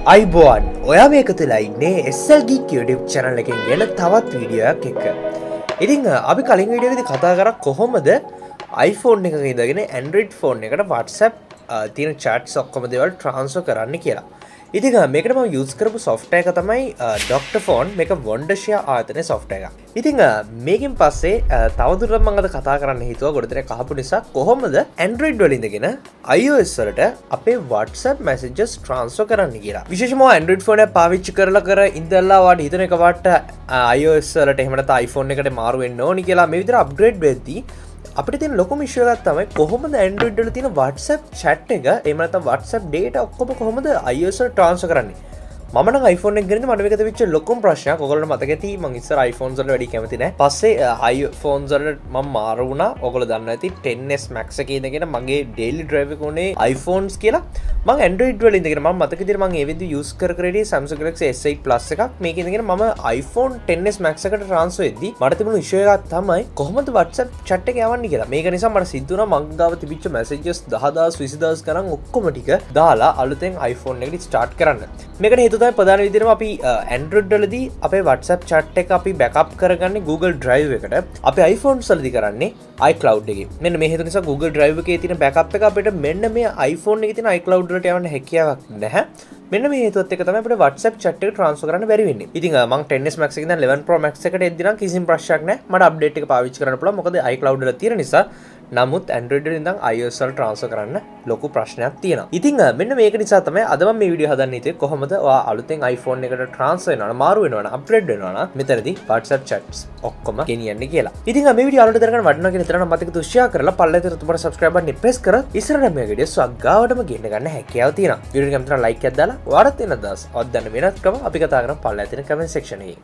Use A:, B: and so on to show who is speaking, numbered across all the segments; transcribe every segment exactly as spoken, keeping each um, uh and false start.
A: අයිබෝන් ඔයා මේක තුලා ඉන්නේ S L Geek YouTube channel එකෙන් එන තවත් වීඩියෝ එකක් එක්ක. ඉතින් අපි කලින් වීඩියෝ එකේදී කතා කරා කොහොමද iPhone එකක ඉඳගෙන Android phone එකට WhatsApp තියෙන chats ඔක්කොම දේවල් transfer කරන්න කියලා. ඉතින් මේකට මම use කරපු software එක තමයි Doctor Phone. මේක Wondershare ආයතනයේ software එකක්. ඉතින් මේකෙන් පස්සේ තවදුරටත් මම අද කතා කරන්න හිතුවා ගොඩ දෙනෙක් අහපු නිසා කොහොමද Android වල ඉඳගෙන iOS වලට අපේ WhatsApp messages transfer කරන්න කියලා. විශේෂයෙන්ම Android phone එක පාවිච්චි කරලා කර ඉඳලා වාට හිතන එක වාට iOS වලට එහෙම නැත්නම් iPhone එකට මාරු වෙන්න ඕනි කියලා මේ විදිහට upgrade වෙද්දී අපිට තියෙන ලොකුම ඉෂුව එකක් තමයි කොහොමද Android වල තියෙන WhatsApp chat එක එහෙම නැත්නම් WhatsApp data ඔක්කොම කොහොමද iOS වලට transfer කරන්නේ. මම නම් iPhone එක ගිරින්ද මට මේක තිබිච්ච ලොකුම ප්‍රශ්නයක්. ඔයගොල්ලන්ට මතක ඇති මම ඉස්සර iPhones වලට වැඩි කැමති නැහැ. පස්සේ iPhones වලට මම මාරු වුණා. ඔයගොල්ලෝ දන්නවා ඇති ten S Max එකේ ඉඳගෙන මගේ daily drive එක උනේ iPhones කියලා. මම Android වල ඉඳගෙන මම මතක විදිහට මම ඒ වෙද්දි use කර කර ඉන්නේ Samsung Galaxy S eight Plus එකක්. මේකේ ඉඳගෙන මම iPhone ten S Max එකට transfer වෙද්දි මට තිබුණු issue එකක් තමයි කොහොමද WhatsApp chat එක යවන්නේ කියලා. මේක නිසා මට සිද්ධ වුණා මං ගාව තිබිච්ච messages දහ දහස් විසි දහස් ගණන් ඔක්කොම ටික දාලා අලුතෙන් iPhone එකට start කරන්න. මේකට හේතුව තමයි ප්‍රධාන විදිහටම අපි Android වලදී අපේ WhatsApp chat එක අපි backup කරගන්නේ Google Drive එකට. අපි iPhones වලදී කරන්නේ iCloud එකේ. මෙන්න මේ හේතුව නිසා Google Drive එකේ තියෙන backup එක අපිට මෙන්න මේ iPhone එකේ තියෙන iCloud වලට යවන්න හැකියාවක් නැහැ. මෙන්න මේ හේතුවත් එක්ක තමයි අපිට WhatsApp chat එක transfer කරන්න බැරි වෙන්නේ. ඉතින් මම ten S Max එකේ ඉඳන් eleven Pro Max එකට එද්දි නම් කිසිම ප්‍රශ්නයක් නැහැ. මට update එක පාවිච්චි කරන්න පුළුවන්. මොකද iCloud වල තියෙන නිසා. නමුත් Android වලින් ඉඳන් iOS වලට transfer කරන්න ලොකු ප්‍රශ්නයක් තියෙනවා. ඉතින් මෙන්න මේක නිසා තමයි අද මම මේ වීඩියෝ හදන්න හිතුවේ කොහොමද ඔයා අලුතෙන් iPhone එකට transfer වෙනවා නම් මාරු වෙනවා නම් upgrade වෙනවා නම් මෙතනදී WhatsApp chats ඔක්කොම ගෙනියන්නේ කියලා. ඉතින් මේ වීඩියෝ අලුත් දරගන්න වටිනවා කියලා හිතනවා නම් මතක තු share කරලා පල්ලෙතර තුමට subscribe button press කර ඉස්සරහට මේ වීඩියෝ සග්ගාවටම ගෙන්න ගන්න හැකියාව තියෙනවා. වීඩියෝ එක කැමති නම් like එකක් දාලා ඔයාලට තියෙන අදහස් ඔත් දැන වෙනත් ක්‍රම අපි කතා කරමු පල්ලෙතර තියෙන comment section එකේ.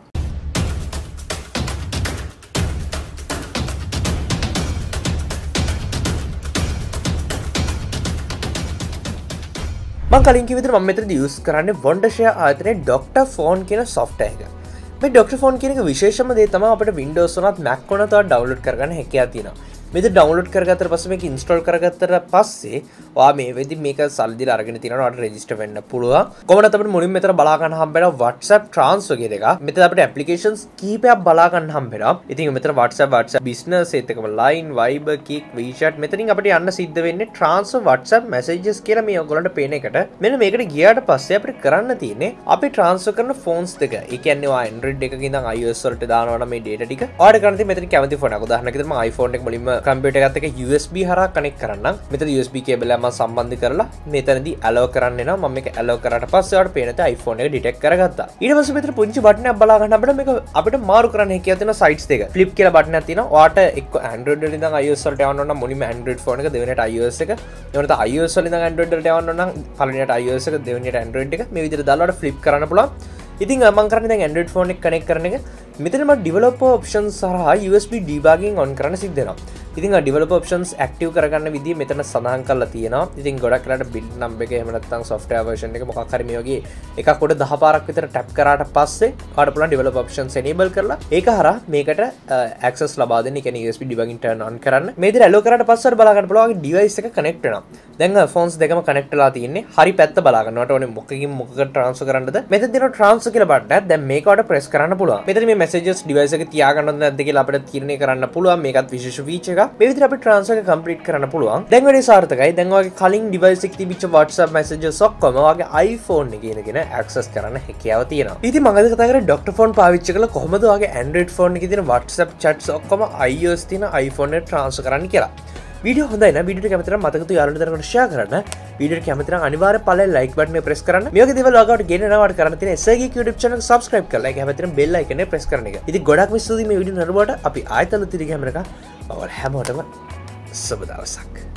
A: මම කලින් කිව්ව විදිහට මම මෙතනදී use කරන්නේ Wondershare ආයතනයේ Doctor Phone කියන software එක. මේ Doctor Phone කියන එක විශේෂම දේ තමයි අපිට Windows උනත් Mac උනත් download කරගන්න හැකියාව තියෙනවා. මේක download කරගත්තට පස්සේ මේක install කරගත්තට පස්සේ ඔයා මේ වෙද්දි මේක සල්ලි දීලා අරගෙන තියනවා ඔයාලට register වෙන්න පුළුවන්. කොහොමද අපිට මුලින්ම මෙතන බලා ගන්න හම්බෙනවා WhatsApp transfer කියන එක. මෙතන අපිට applications කීපයක් බලා ගන්න හම්බෙනවා. ඉතින් මෙතන WhatsApp WhatsApp business ඒත් එක්කම Line, Viber, Kik, WeChat මෙතනින් අපිට යන්න සිද්ධ වෙන්නේ transfer WhatsApp messages කියලා මේ ඔයගොල්ලන්ට පේන එකට. මෙන්න මේකට ගියාට පස්සේ අපිට කරන්න තියෙන්නේ අපි transfer කරන phones දෙක. ඒ කියන්නේ ඔයා Android එකක ඉඳන් iOS වලට දානවා නම් මේ data ටික. ඔයාලට කරන්න තියෙන්නේ මෙතන කැමති phone එක. උදාහරණයක් විදිහට මම iPhone එක මුලින්ම computer එකත් එක්ක U S B හරහා connect කරන්නම්. මෙතන U S B cable එක මම සම්බන්ධ කරලා මෙතනදී allow කරන්න එනවා. මම මේක allow කරාට පස්සේ ඔයාලට පේන තේ iPhone එක detect කරගත්තා. ඊට පස්සේ මෙතන පුංචි බටන් එකක් බලා ගන්න අපිට මේක අපිට මාරු කරන්න හැකියාව තියෙන sides දෙක. flip කියලා බටන් එකක් තියෙනවා. ඔයාට එක්ක Android වලින් ඉඳන් iOS වලට යවන්න ඕන නම් මුලින්ම Android phone එක දෙවෙනියට iOS එක. එහෙම නැත්නම් iOS වලින් ඉඳන් Android වලට යවන්න ඕන නම් පළවෙනියට iOS එක දෙවෙනියට Android එක. මේ විදිහට දාලා ඔයාලට flip කරන්න පුළුවන්. ඉතින් මම කරන්නේ දැන් Android phone එක connect කරන එක. මෙතන මම developer options සරහා U S B debugging on කරන්න සිද්ධ වෙනවා. ඉතින් developer options active කරගන්න විදිය මෙතන සඳහන් කරලා තියෙනවා. ඉතින් ගොඩක් වෙලාවට build number එක එහෙම නැත්නම් software version එක මොකක් හරි මේ වගේ එකක් උඩ දහ පාරක් විතර tap කරාට පස්සේ ඔයාලට පුළුවන් developer options enable කරලා ඒක හරහා මේකට access ලබා දෙන්න. ඒ කියන්නේ U S B debugging turn on කරන්න. මේ විදිහට allow කරාට පස්සේ බලා ගන්න පුළුවන් ඔයාගේ device එක connect වෙනවා. දැන් phones දෙකම connect වෙලා තියෙන්නේ. හරි පැත්ත බලා ගන්න. ඔයාලට ඕනේ මොකකින් මොකකට transfer කරන්නද? මෙතන දෙනවා transfer කියලා බටන් එකක්. දැන් මේක ඔයාලට press කරන්න පුළුවන්. මෙතන මේ messages device එක තියාගන්නවද නැද්ද කියලා අපිට තීරණය කරන්න පුළුවන්. මේකත් විශේෂ feature එකක්. මේ විදිහට අපි transfer එක complete කරන්න පුළුවන්. දැන් වැඩි සාර්ථකයි. දැන් ඔයාගේ කලින් device එකේ තිබිච්ච WhatsApp messages ඔක්කොම ඔයාගේ iPhone එකේ ඉඳගෙන access කරන්න හැකියාව තියෙනවා. ඉතින් මම අද කතා කරන්නේ Doctor Phone පාවිච්චි කරලා කොහොමද ඔයාගේ Android phone එකේ තියෙන WhatsApp chats ඔක්කොම iOS තියෙන iPhone එකට transfer කරන්න කියලා. වීඩියෝ හොඳයි නේද? වීඩියෝ එක කැමති නම් මතක තු යාළුවන්ට තරකට share කරන්න. වීඩියෝ එක කැමති නම් අනිවාර්යයෙන් පළල like button එක press කරන්න. මේ වගේ දේවල් ඔයාලට ගෙන්නනවාට කරන්න තියෙන S L Geek YouTube channel එක subscribe කරලා ඒක හැමතිස්සෙම bell icon එක press කරන එක. ඉතින් ගොඩක් මිස් ස්තුතියි මේ වීඩියෝ නරඹුවට. අපි ආයෙත් අලුත් විදිහකින් හැමරක ඔයාලා හැමෝටම සුබ දවසක්.